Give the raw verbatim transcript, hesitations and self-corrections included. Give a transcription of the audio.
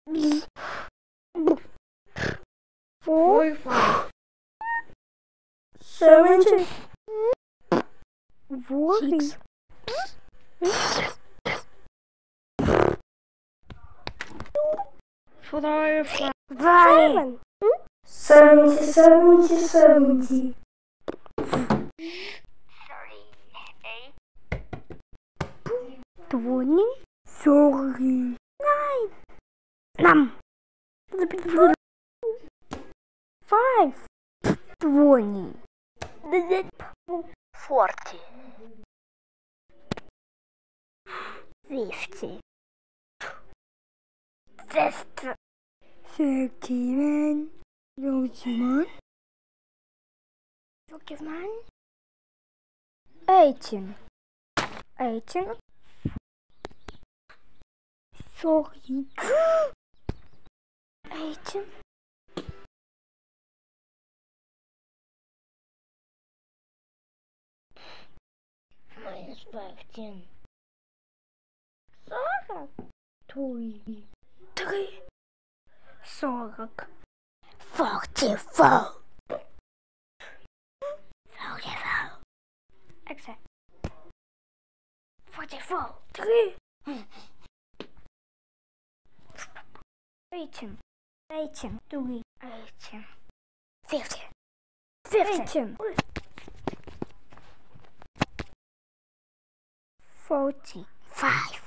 Forty-five. Seventy. Forty. Forty-five. Seven. Seventy, seventy, seventy. Twenty. Sorry. Nine. Num. Five. Twenty. Forty. Fifty. Fifty. Thirty-one. Thirty-one. Thirty-one. Eighteen. Eighteen. Forty-two. Eighteen. Minus fifteen. Сорок. Three. Three. Сорок. Forty-four. Forty-four. Exact. Forty-four. Three. Eighteen. Eighteen. Three. Eighteen. Fifty. Fifteen. Forty-five.